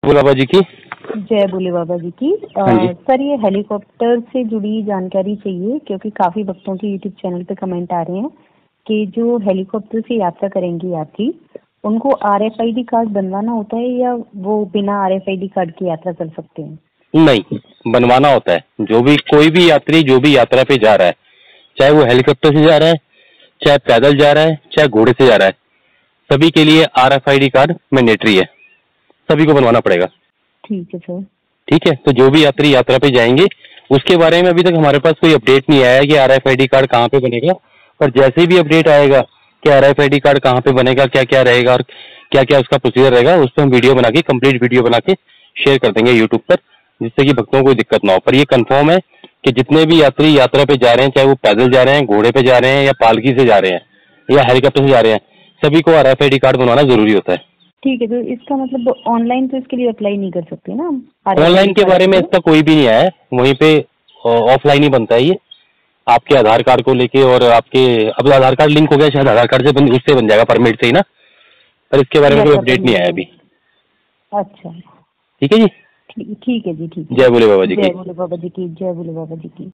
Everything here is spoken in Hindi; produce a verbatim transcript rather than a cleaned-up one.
बोला बाबा जी की जय बोले बाबा जी की। आ, हाँ जी। सर ये हेलीकॉप्टर से जुड़ी जानकारी चाहिए क्योंकि काफी भक्तों के यूट्यूब चैनल पे कमेंट आ रहे हैं कि जो हेलीकॉप्टर से यात्रा करेंगे यात्री उनको R F I D card बनवाना होता है या वो बिना R F I D card की यात्रा कर सकते हैं? नहीं, बनवाना होता है। जो भी कोई भी यात्री जो भी यात्रा पे जा रहा है, चाहे वो हेलीकॉप्टर से जा रहा है, चाहे पैदल जा रहा है, चाहे घोड़े से जा रहा है, सभी के लिए R F I D card mandatory है, सभी को बनवाना पड़ेगा। ठीक है सर। ठीक है, तो जो भी यात्री यात्रा पे जाएंगे उसके बारे में अभी तक हमारे पास कोई अपडेट नहीं आया है कि R F I D card कहाँ पे बनेगा, पर जैसे भी अपडेट आएगा कि R F I D card कहाँ पे बनेगा, क्या क्या रहेगा और क्या क्या उसका प्रोसीजर रहेगा, उस पर हम वीडियो बना के कंप्लीट वीडियो बना के शेयर कर देंगे यूट्यूब पर, जिससे कि भक्तों को कोई दिक्कत ना हो। पर ये कंफर्म है कि जितने भी यात्री यात्रा पे जा रहे हैं, चाहे वो पैदल जा रहे हैं, घोड़े पे जा रहे हैं या पालकी से जा रहे हैं या हेलीकॉप्टर से जा रहे हैं, सभी को R F I D card बनवाना जरूरी होता है। ठीक है, तो इसका मतलब ऑनलाइन तो इसके लिए अप्लाई नहीं कर सकते ना? ऑनलाइन के बारे में इसका कोई भी नहीं आया है, वहीं पे ऑफलाइन ही बनता है ये। आपके आधार कार्ड को लेके और आपके अब आधार कार्ड लिंक हो गया, शायद आधार कार्ड से बन, उससे बन जाएगा परमिट से ही ना, पर इसके बारे में कोई अपडेट नहीं आया अभी। अच्छा, ठीक है जी, ठीक है जी, ठीक है। जय बोले बाबा जी की। जय बोले बाबा जी की। जय बोले बाबा जी की।